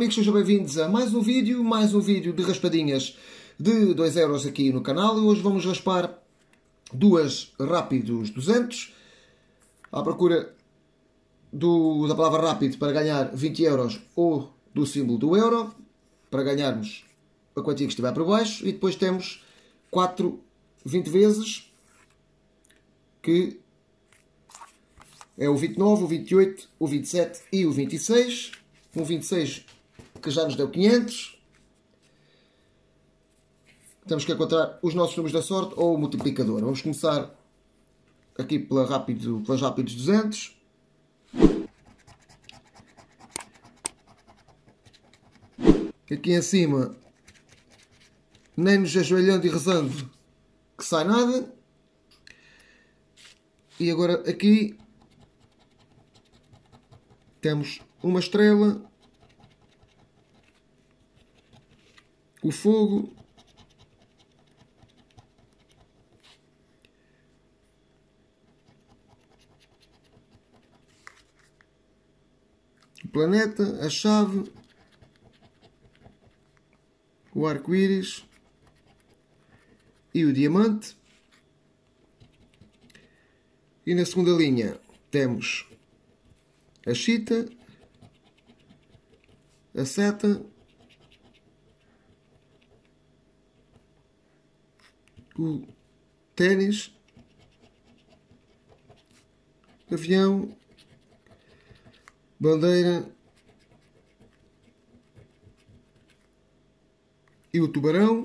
amigos, sejam bem-vindos a mais um vídeo de raspadinhas de 2€ aqui no canal. E hoje vamos raspar duas rápidos 200 à procura da palavra rápido para ganhar 20€ ou do símbolo do euro para ganharmos a quantia que estiver por baixo. E depois temos 4 20 vezes, que é o 29, o 28, o 27 e o 26. Um 26 que já nos deu 500. Temos que encontrar os nossos números da sorte ou o multiplicador. Vamos começar aqui pelas rápidos 200. Aqui em cima, nem nos ajoelhando e rezando que sai nada. E agora aqui temos uma estrela, o fogo, o planeta, a chave, o arco-íris e o diamante. E na segunda linha temos a chita, a seta, o ténis, avião, bandeira e o tubarão.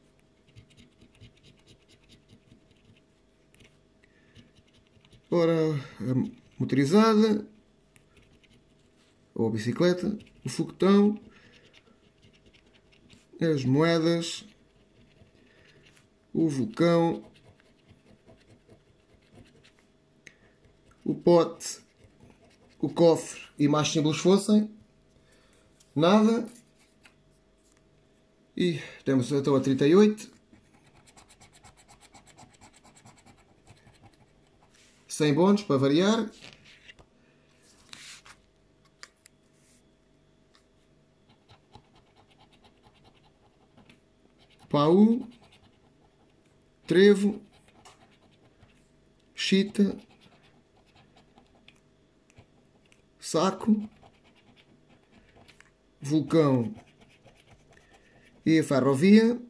Ora, a motorizada ou a bicicleta, o foguetão, as moedas, o vulcão, o pote, o cofre e mais símbolos fossem. Nada. E temos então a 38. 100 bónus para variar. Pau, trevo, chita, saco, vulcão e a ferrovia,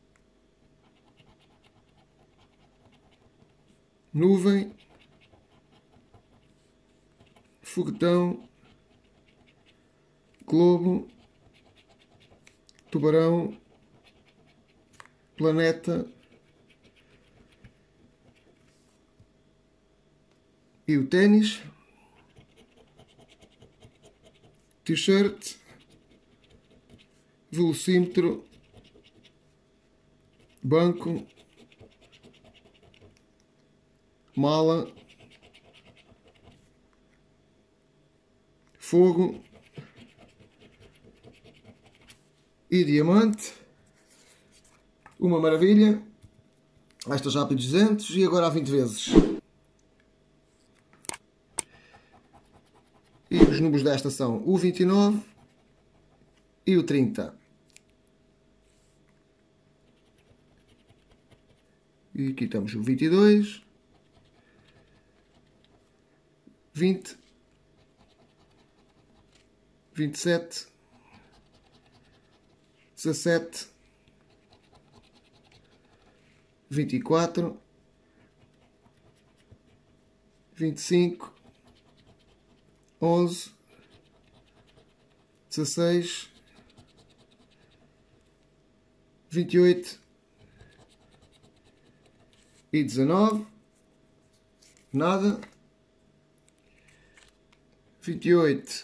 nuvem, foguetão, globo, tubarão, planeta e o ténis, t-shirt, velocímetro, banco, mala, fogo e diamante. Uma maravilha. Estas rápidas 200 e agora há 20 vezes. E os números desta são o 29 e o 30. E aqui temos o 22, 20, 27, 17, 24, 25, 11, 16, 28 e 19. Nada. 28,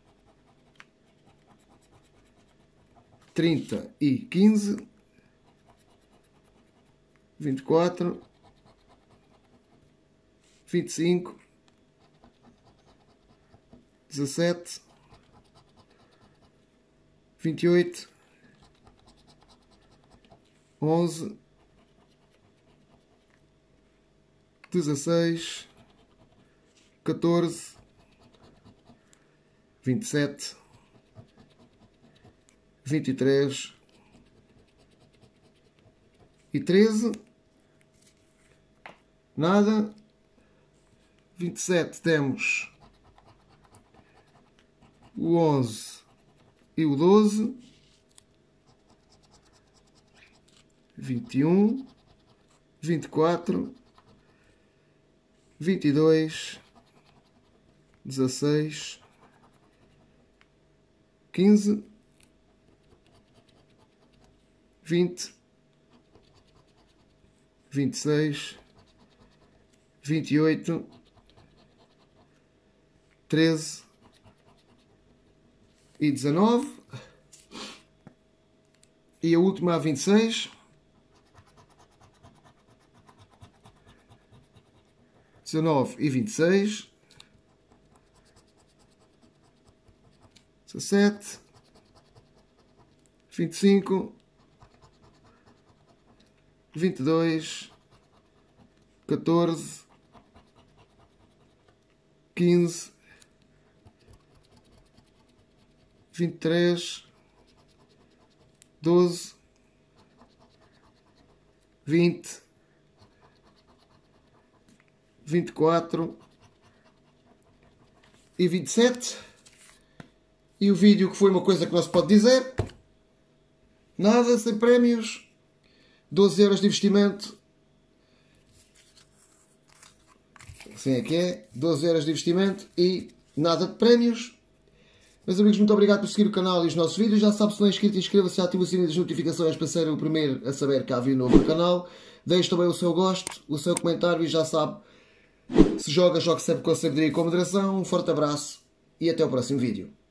30 e 15. 24, 25, 17, 28, 11, 16, 14, 27, 23 e 13. Nada. 27 temos o 11 e o 12. 21, 24, 22, 16, 15, 20, 26, 28, 13 e 19. E a última a 26. 19 e 26, 17, 25, 22, 14, 15, 23, 12, 20, 24 e 27. E o vídeo, que foi uma coisa que não se pode dizer, nada, sem prémios, 12 euros de investimento, assim é que é, 12 euros de investimento e nada de prémios. Meus amigos, muito obrigado por seguir o canal e os nossos vídeos. Já sabe, se não é inscrito, inscreva-se e ative o sininho das notificações para ser o primeiro a saber que há vídeo novo no canal. Deixe também o seu gosto, o seu comentário e já sabe, se joga, jogue sempre com sabedoria e com moderação. Um forte abraço e até o próximo vídeo.